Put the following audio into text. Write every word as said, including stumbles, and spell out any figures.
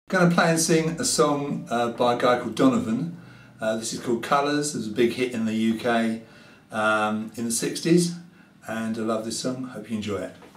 Going to play and sing a song uh, by a guy called Donovan. Uh, this is called Colours. It was a big hit in the U K um, in the sixties, and I love this song. Hope you enjoy it.